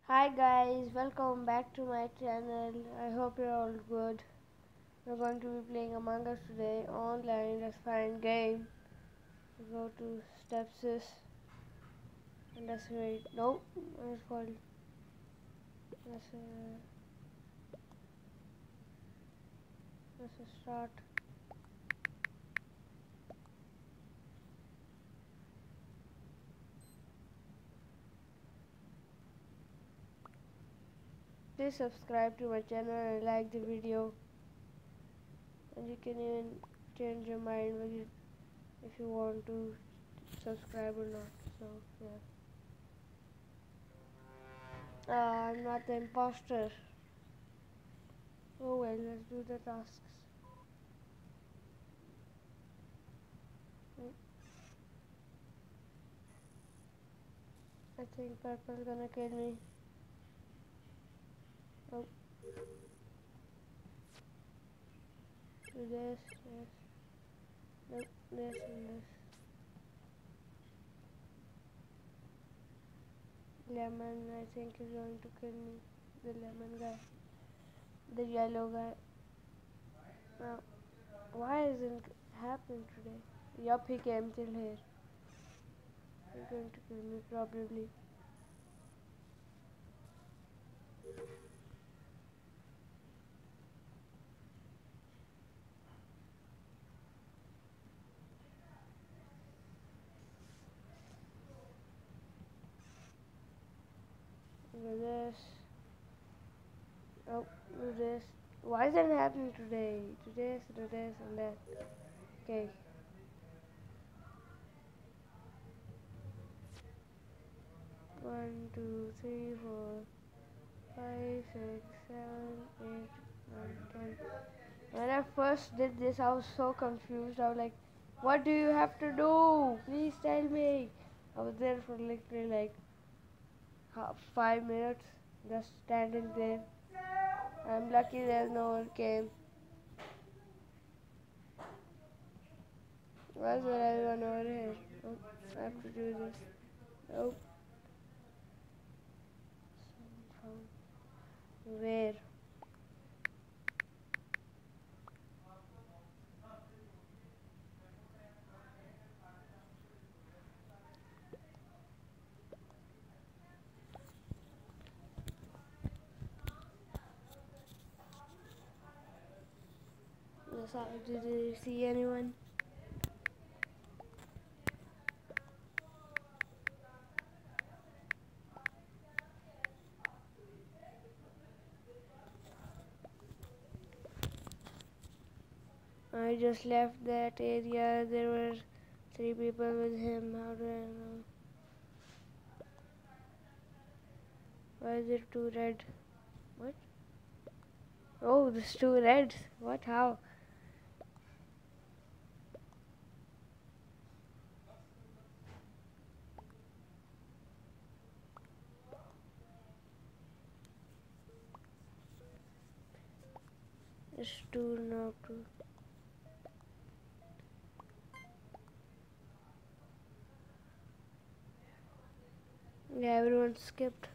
Hi guys, welcome back to my channel. I hope you're all good. We're going to be playing Among Us today online. Let's find game. We go to steps and let's wait. Nope, it's called. Let's let's start. Please subscribe to my channel and like the video. And you can even change your mind if you want to subscribe or not. So yeah. I'm not the imposter. Oh well, let's do the tasks. I think purple's gonna kill me. Oh, do this, yes. Nope, this and this. Lemon, I think is going to kill me. The lemon guy. The yellow guy. Now, why isn't it happening today? Yup, he came till here. He's going to kill me probably. Do this. Oh, do this. Why is that happening today? Do this, and that. Okay. 1, 2, 3, 4, 5, 6, 7, 8, 9, 10. When I first did this, I was so confused. I was like, what do you have to do? Please tell me. I was there for literally like 5 minutes, just standing there. I'm lucky there's no one came. Why is there everyone over here? Oh, I have to do this. Oh, where? Did you see anyone? I just left that area. There were 3 people with him. How do I know? Why is it 2 red? What? Oh, there's 2 reds. What? How? It's 2 now. 2. Yeah, everyone skipped.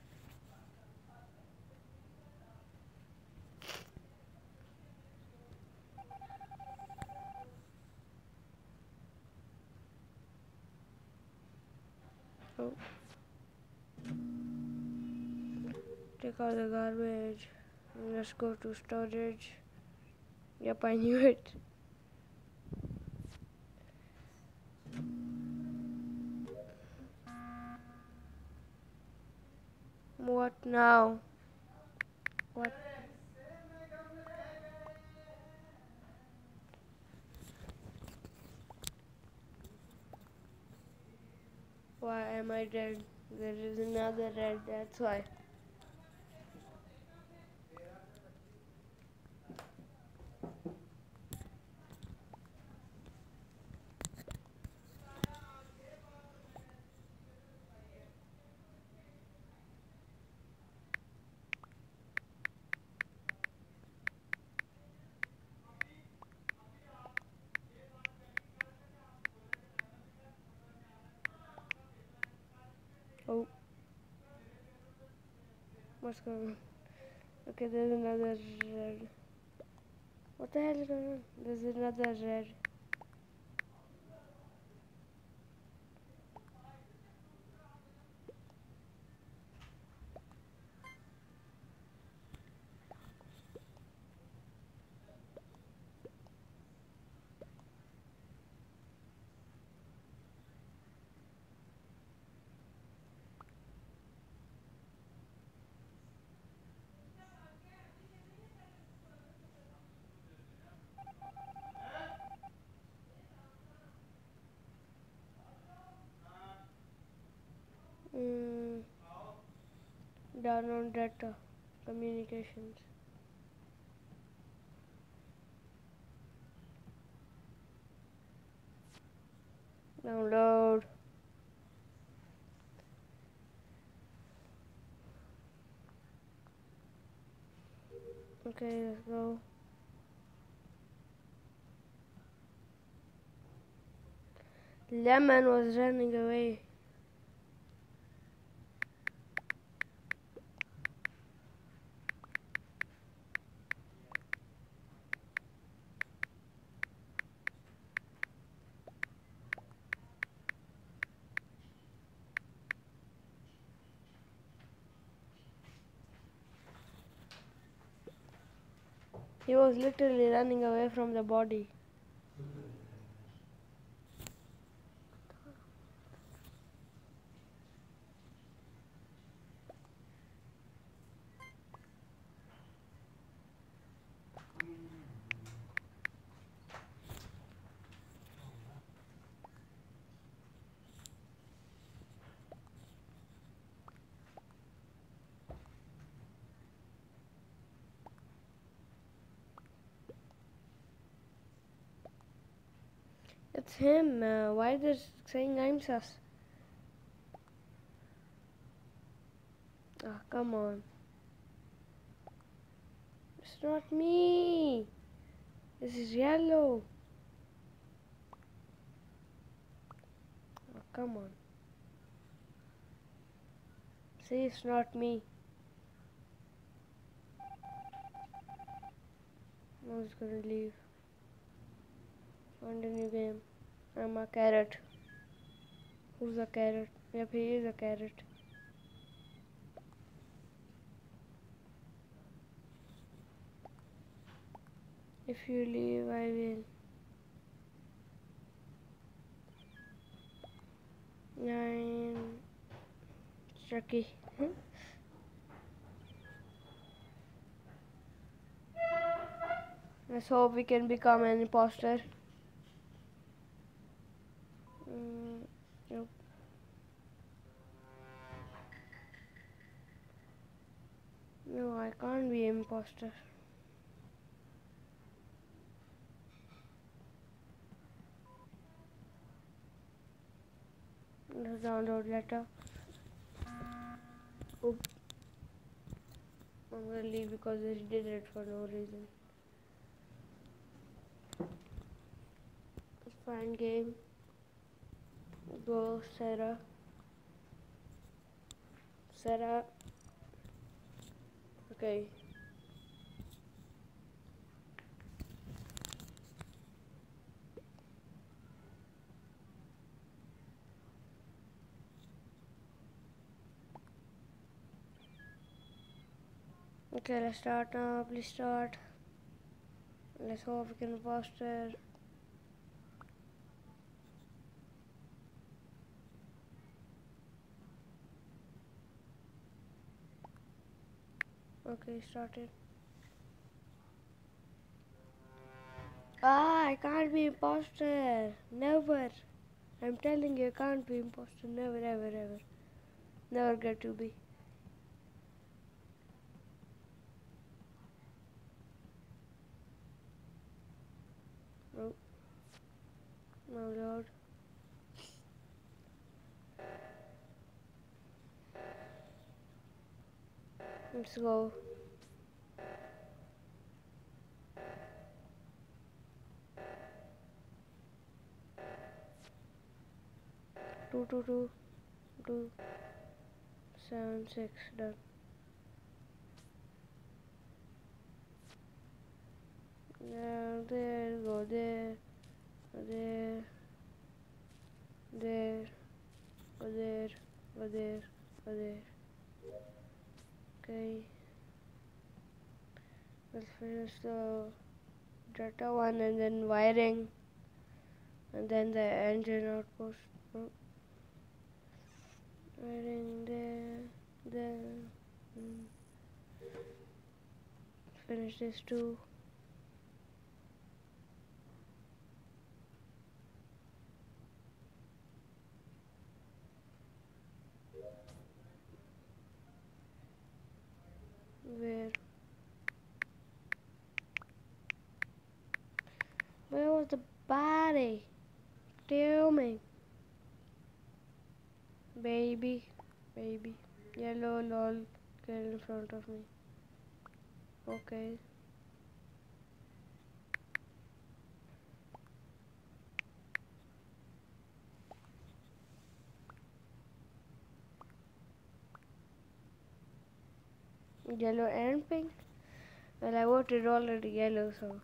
Oh. Take out the garbage. Let's go to storage. Yep, I knew it. What now? What? Why am I dead? There is another red, that's why. Oh. What's going on? Okay, there's another red. What the hell is going on? There's another red. Mm, down on data communications. Download. Okay, let's go. Lemon was running away. He was literally running away from the body. It's him. Why they're saying I'm sus? Ah, come on. It's not me. This is yellow. Oh, come on. See, it's not me. I was gonna leave. Find a new game. I'm a carrot. Who's a carrot? Yep, he is a carrot. If you leave, I will. 9. Chucky. Let's hope we can become an imposter. Nope. No, I can't be an imposter. Let's download letter. Oops. I'm gonna leave because I did it for no reason. Find game. Go Sarah. Sarah. Okay. Okay, let's start now. Please start. Let's hope we can imposter. Okay, started. Ah, I can't be imposter. Never. I'm telling you, I can't be imposter. Never, ever, ever. Never get to be. Oh, my lord. Let's go. Two, 7, 6, done. Now there, go there, go there, there, go there, go there, go there. Okay. Let's finish the data one and then wiring and then the engine outpost. Oh. Wiring there. Finish this too. Where was the body? Tell me. Baby. Yellow lol get in front of me. Okay. Yellow and pink? Well, I voted already yellow, so.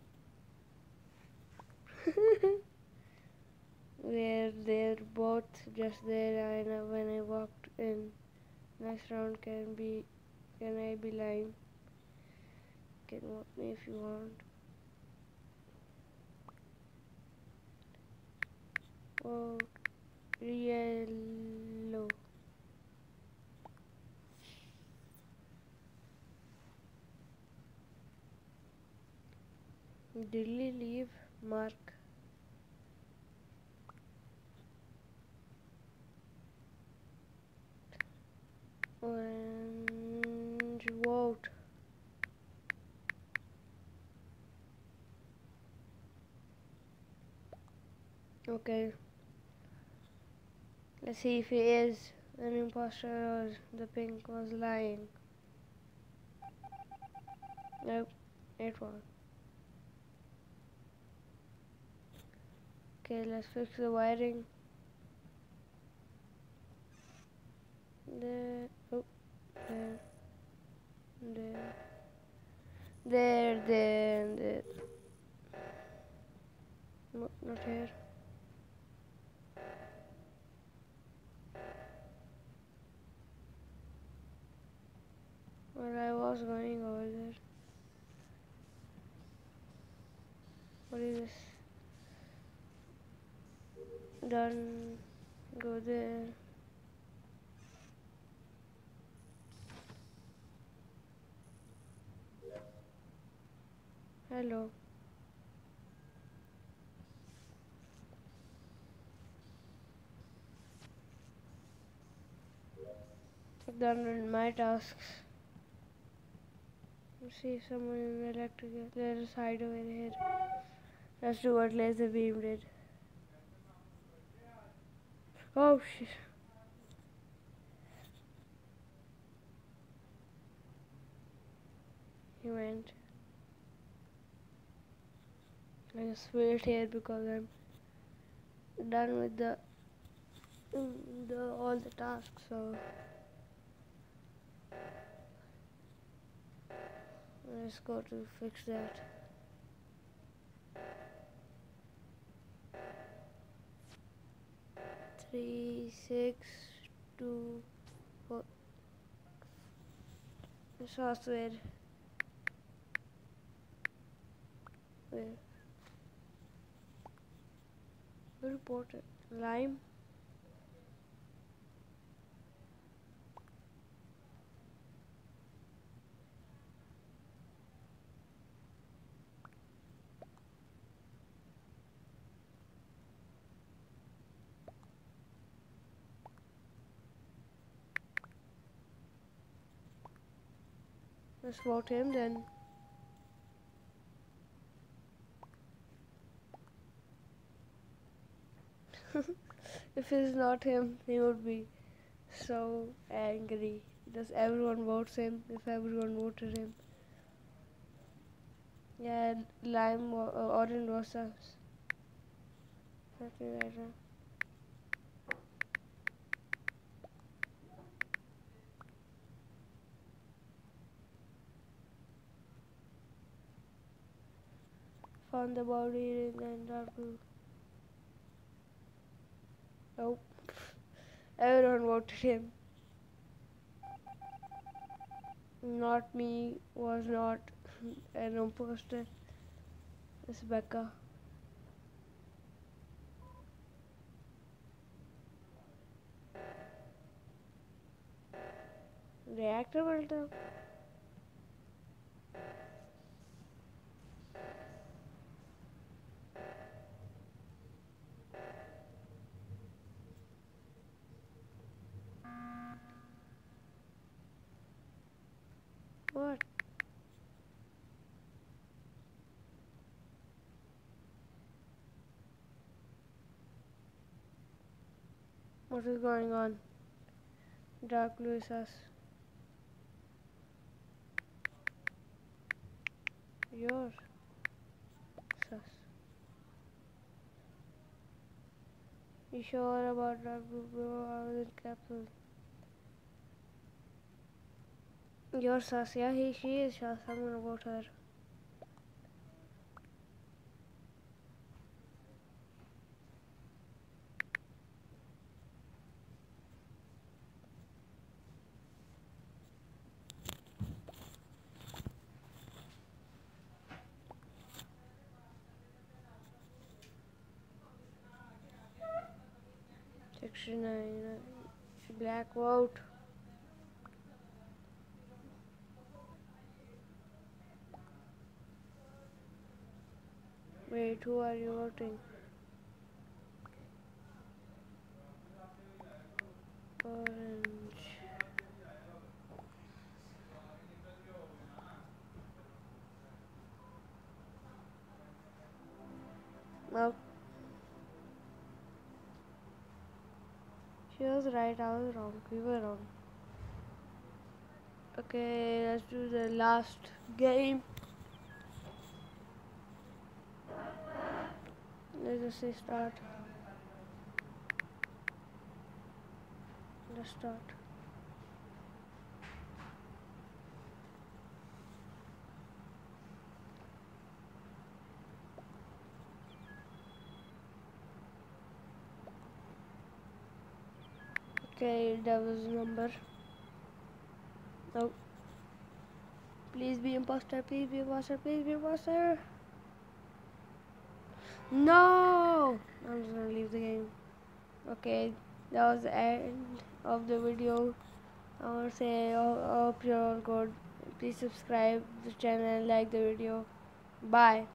They're both just there. I know when I walked in. Next round can I be lying? Can vote me if you want. Oh, yellow. Did he leave? Mark. Orange vote. Okay. Let's see if he is an impostor or the pink was lying. Nope, it was. Okay, let's fix the wiring. There, oh, there, and there. No, not here. Well, I was going over there. What is this? Done. Go there. Hello. I've done my tasks. Let's see someone in the electrical. There's a side over here. Let's do what laser beam did. Oh shit. He went. I just wait here because I'm done with the all the tasks, so let's go to fix that. Three, 6, 2, 4. The software. Where? Who reported? Lime? Let's vote him then. If it's not him, he would be so angry. Does everyone votes him if everyone voted him? Yeah, lime orange was us. Let me write down. Found the body in the dark blue. Nope. Everyone voted him. Not me. Was not an imposter. It's Becca. Reactor meltdown. What? What is going on? Dark blue is us. Yours. Sus. You sure about dark blue, bro? I was in capsule. You're sus. Yeah, she is sus. I'm gonna vote her. Section 9. Black vote. Wait, who are you voting? Orange. Nope. She was right, I was wrong. We were wrong. Okay, let's do the last game. Let's just say start. Let's start. Okay, devil's number. Nope. Please be imposter, please be imposter, please be imposter. No! I'm just gonna leave the game. Okay, that was the end of the video. I want to say I hope you're all good. Please subscribe to the channel and like the video. Bye.